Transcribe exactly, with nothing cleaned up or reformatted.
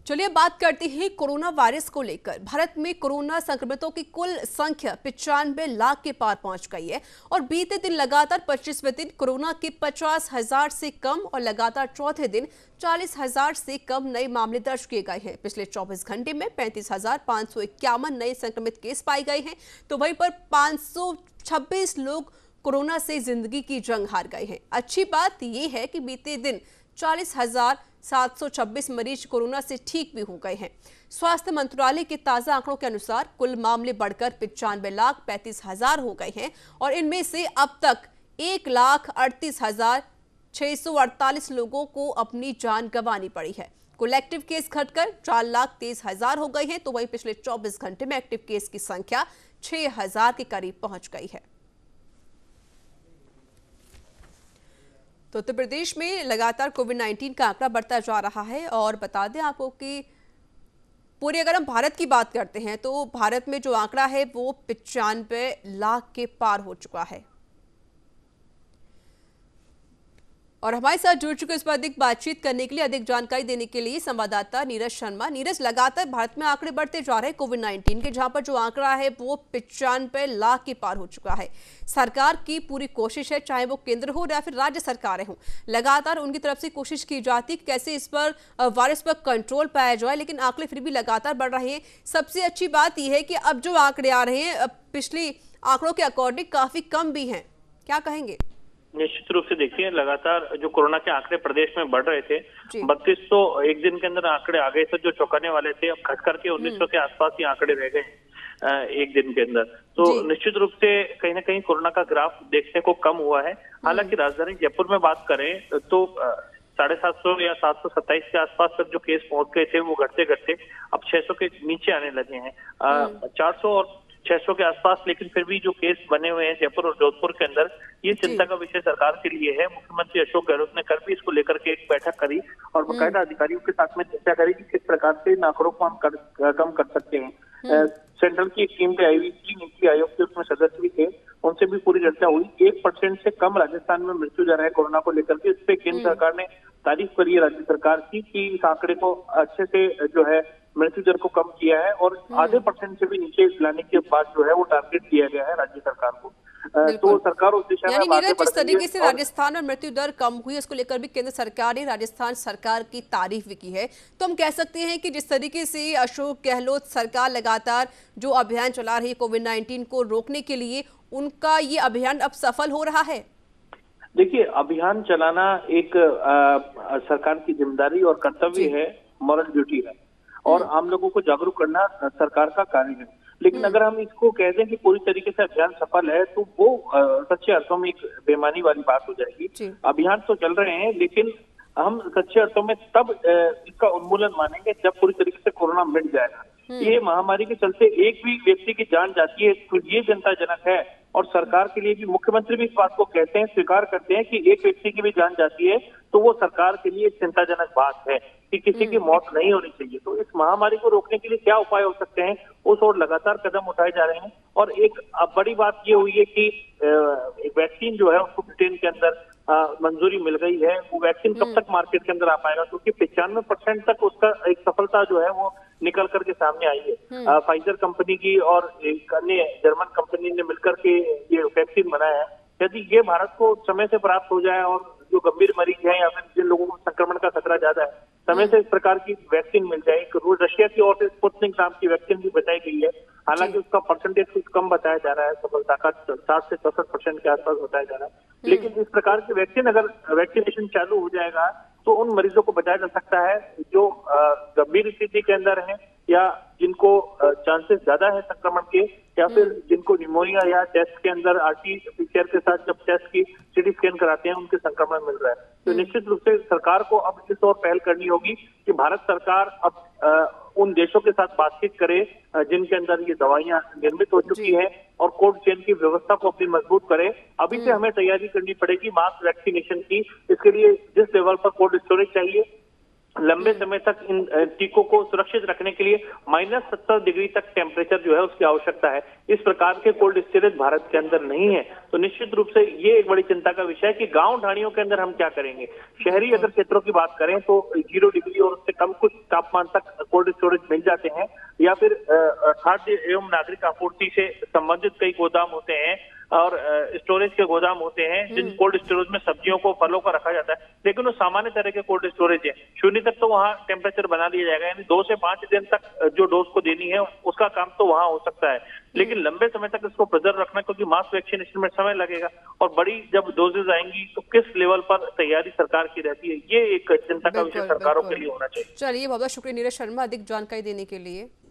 चलिए बात करते हैं कोरोना वायरस को लेकर। भारत में कोरोना संक्रमितों की कुल संख्या पिचानवे लाख के पार पहुंच गई है और बीते दिन लगातार पच्चीसवें दिन कोरोना के पचास हजार से कम और लगातार चौथे दिन चालीस हजार से कम नए मामले दर्ज किए गए हैं। पिछले चौबीस घंटे में पैंतीस हजार पाँच सौ इक्यावन नए संक्रमित केस पाए गए हैं, तो वहीं पर पाँच सौ छब्बीस लोग कोरोना से जिंदगी की जंग हार गए हैं। अच्छी बात यह है कि बीते दिन चालीस हजार सात सौ छब्बीस मरीज कोरोना से ठीक भी हो गए हैं। स्वास्थ्य मंत्रालय के ताजा आंकड़ों के अनुसार कुल मामले बढ़कर पिचानवे लाख पैंतीस हजार हो गए हैं और इनमें से अब तक एक लाख अड़तीस हजार छह सौ अड़तालीस लोगों को अपनी जान गंवानी पड़ी है। कुल एक्टिव केस घटकर चार लाख तेईस हजार हो गए हैं, तो वहीं पिछले चौबीस घंटे में एक्टिव केस की संख्या छह हजार के करीब पहुंच गई है। तो उत्तर प्रदेश में लगातार कोविड नाइन्टीन का आंकड़ा बढ़ता जा रहा है और बता दें आपको कि पूरी अगर हम भारत की बात करते हैं तो भारत में जो आंकड़ा है वो पिचानवे लाख के पार हो चुका है। और हमारे साथ जुड़ चुके इस पर अधिक बातचीत करने के लिए, अधिक जानकारी देने के लिए संवाददाता नीरज शर्मा। नीरज, लगातार भारत में आंकड़े बढ़ते जा रहे हैं कोविड नाइन्टीन के, जहां पर जो आंकड़ा है वो पिचानवे लाख के पार हो चुका है। सरकार की पूरी कोशिश है, चाहे वो केंद्र हो या फिर राज्य सरकारें हों, लगातार उनकी तरफ से कोशिश की जाती है कैसे इस पर वायरस पर कंट्रोल पाया जाए, लेकिन आंकड़े फिर भी लगातार बढ़ रहे हैं। सबसे अच्छी बात यह है कि अब जो आंकड़े आ रहे हैं पिछले आंकड़ों के अकॉर्डिंग काफी कम भी हैं, क्या कहेंगे? निश्चित रूप से देखिए, लगातार जो कोरोना के आंकड़े प्रदेश में बढ़ रहे थे, बत्तीस सौ एक दिन के अंदर आंकड़े आ गए थे जो चौंकाने वाले थे। अब घट करके उन्नीस सौ के आसपास ही आंकड़े रह गए एक दिन के अंदर। तो निश्चित रूप से कहीं ना कहीं कोरोना का ग्राफ देखने को कम हुआ है। हालांकि राजधानी जयपुर में बात करें तो साढ़े सात सौ या सात सौ सत्ताईस के आसपास तक जो केस पहुंच गए थे वो घटते घटते अब छह सौ के नीचे आने लगे हैं, चार सौ और छह सौ के आसपास। लेकिन फिर भी जो केस बने हुए हैं जयपुर और जोधपुर के अंदर, ये चिंता का विषय सरकार के लिए है। मुख्यमंत्री अशोक गहलोत ने कल भी इसको लेकर के एक बैठक करी और बाकायदा अधिकारियों के साथ में चर्चा करी कि किस प्रकार से इन आंकड़ों को हम कर, कम कर सकते हैं। सेंट्रल की एक टीम भी आई हुई थी, नीति आयोग के उसमें सदस्य भी थे, उनसे भी पूरी चर्चा हुई। एक परसेंट से कम राजस्थान में मृत्यु दर है कोरोना को लेकर के। इस पे केंद्र सरकार ने तारीफ करी है राज्य सरकार की कि इस आंकड़े को अच्छे से जो है मृत्यु दर को कम किया है और आधे परसेंट से भी नीचे लाने के बाद जो है वो टारगेट दिया गया है राज्य सरकार को। तो सरकार उस दिशा में नीरज, जिस तरीके से राजस्थान में मृत्यु दर कम हुई उसको लेकर भी केंद्र सरकार ने राजस्थान सरकार की तारीफ भी की है। तो हम कह सकते हैं कि जिस तरीके से अशोक गहलोत सरकार लगातार जो अभियान चला रही है कोविड नाइन्टीन को रोकने के लिए, उनका ये अभियान अब सफल हो रहा है। देखिए, अभियान चलाना एक आ, सरकार की जिम्मेदारी और कर्तव्य है, मॉरल ड्यूटी है और आम लोगों को जागरूक करना सरकार का कार्य है। लेकिन अगर हम इसको कह दें कि पूरी तरीके से अभियान सफल है तो वो सच्चे अर्थों में एक बेईमानी वाली बात हो जाएगी। अभियान तो चल रहे हैं लेकिन हम सच्चे अर्थों में तब इसका उन्मूलन मानेंगे जब पूरी तरीके से कोरोना मिट जाएगा। ये महामारी के चलते एक भी व्यक्ति की जान जाती है तो ये चिंताजनक है और सरकार के लिए भी, मुख्यमंत्री भी इस बात को कहते हैं, स्वीकार करते हैं कि एक व्यक्ति की भी जान जाती है तो वो सरकार के लिए चिंताजनक बात है कि किसी की मौत नहीं होनी चाहिए। तो इस महामारी को रोकने के लिए क्या उपाय हो सकते हैं, उस ओर लगातार कदम उठाए जा रहे हैं। और एक बड़ी बात ये हुई है कि एक वैक्सीन जो है उसको ब्रिटेन के अंदर मंजूरी मिल गई है। वो वैक्सीन कब तक मार्केट के अंदर आ पाएगा, क्योंकि पिचानवे परसेंट तक उसका एक सफलता जो है वो निकल करके सामने आई है। फाइजर कंपनी की और एक अन्य जर्मन कंपनी ने मिलकर के ये वैक्सीन बनाया है। यदि ये भारत को समय से प्राप्त हो जाए और जो गंभीर मरीज हैं या फिर जिन लोगों को संक्रमण का खतरा ज्यादा है, समय से इस प्रकार की वैक्सीन मिल जाए। रोज रशिया की ओर से स्पुतनिक नाम की वैक्सीन भी बताई गई है, हालांकि उसका परसेंटेज कुछ कम बताया जा रहा है, सफलता का साठ से चौसठ परसेंट के आसपास बताया जा रहा है। लेकिन इस प्रकार की वैक्सीन, अगर वैक्सीनेशन चालू हो जाएगा तो उन मरीजों को बचाया जा सकता है जो गंभीर स्थिति के अंदर है या जिनको चांसेस ज्यादा है संक्रमण के, या फिर जिनको निमोनिया या टेस्ट के अंदर आरटी पीसीआर के साथ जब टेस्ट की सीटी स्कैन कराते हैं उनके संक्रमण मिल रहा है। तो निश्चित रूप से सरकार को अब इस ओर पहल करनी होगी कि भारत सरकार अब आ, उन देशों के साथ बातचीत करे जिनके अंदर ये दवाइयां निर्मित हो चुकी हैं और कोल्ड चेन की व्यवस्था को अपनी मजबूत करे। अभी से हमें तैयारी करनी पड़ेगी मास वैक्सीनेशन की। इसके लिए जिस लेवल पर कोल्ड स्टोरेज चाहिए लंबे समय तक इन टीकों को सुरक्षित रखने के लिए माइनस सत्तर डिग्री तक टेम्परेचर जो है उसकी आवश्यकता है। इस प्रकार के कोल्ड स्टोरेज भारत के अंदर नहीं है, तो निश्चित रूप से ये एक बड़ी चिंता का विषय है कि गांव ढाणियों के अंदर हम क्या करेंगे। शहरी अगर क्षेत्रों की बात करें तो जीरो डिग्री और उससे कम कुछ तापमान तक कोल्ड स्टोरेज मिल जाते हैं, या फिर खाद्य एवं नागरिक आपूर्ति से संबंधित कई गोदाम होते हैं और स्टोरेज के गोदाम होते हैं जिन कोल्ड स्टोरेज में सब्जियों को, फलों को रखा जाता है, लेकिन वो सामान्य तरह के कोल्ड स्टोरेज है। शून्य तक तो वहाँ टेम्परेचर बना दिया जाएगा, यानी दो से पांच दिन तक जो डोज को देनी है उसका काम तो वहाँ हो सकता है, लेकिन लंबे समय तक इसको प्रिजर्व रखना, क्योंकि मास वैक्सीनेशन में समय लगेगा और बड़ी जब डोजेज आएंगी तो किस लेवल पर तैयारी सरकार की रहती है, ये एक चिंता का विषय सरकारों के लिए होना चाहिए। चलिए, बहुत बहुत शुक्रिया नीरज शर्मा अधिक जानकारी देने के लिए।